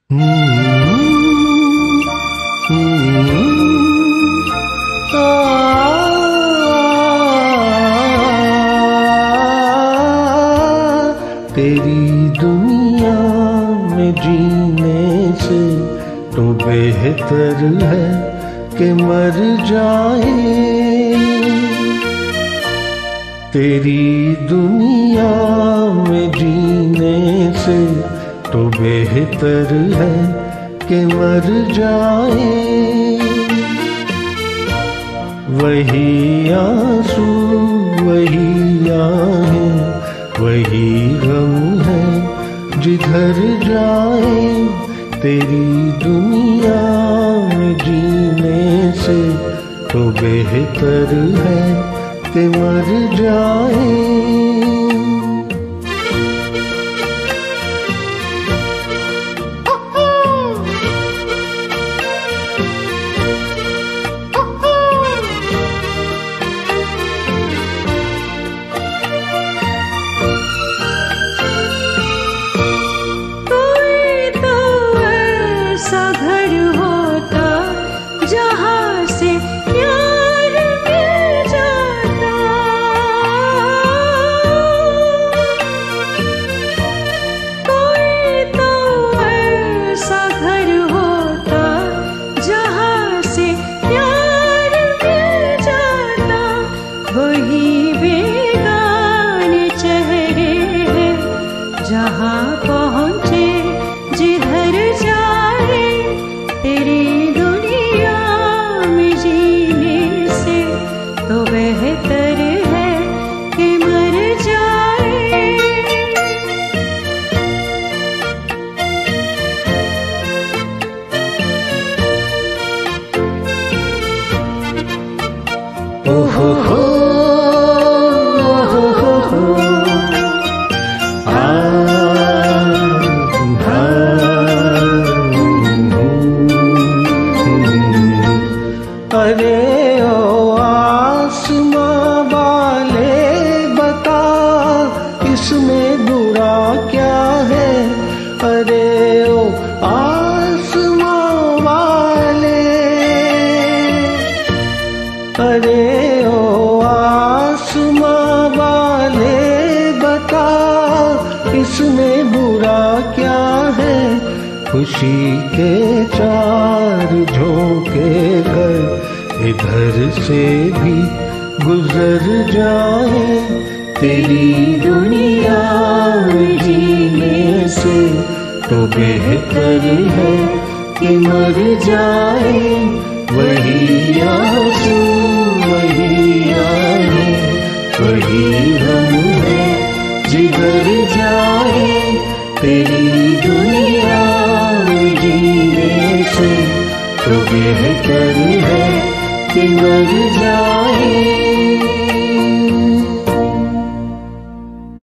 तेरी दुनिया में जीने से तो बेहतर है कि मर जाए। तेरी दुनिया में जीने से तो बेहतर है कि मर जाए। वही आंसू वही आहें वही गम है जिधर जाए। तेरी दुनिया में जीने से तो बेहतर है कि मर जाए। जहाँ से प्यार मिल जाता, कोई तो ऐसा घर होता जहाँ से प्यार मिल जाता। वही बेगाने चेहरे हैं जहाँ पहुँचे जिधर जाए। तेरी तो बेहतर है कि मर जाए। ओहो हो अरे ओ आसमां वाले बता इसमें बुरा क्या है। अरे ओ आसमां वाले, अरे ओ आसमां वाले बता इसमें बुरा क्या है। खुशी के चार झोंके कर इधर से भी गुजर जाए। तेरी दुनिया में जीने से तो बेहतर है कि मर जाए। वही आंसू वही आहें वही गम है जिधर जाए। तेरी दुनिया में जीने से तो बेहतर है कि मर जाए।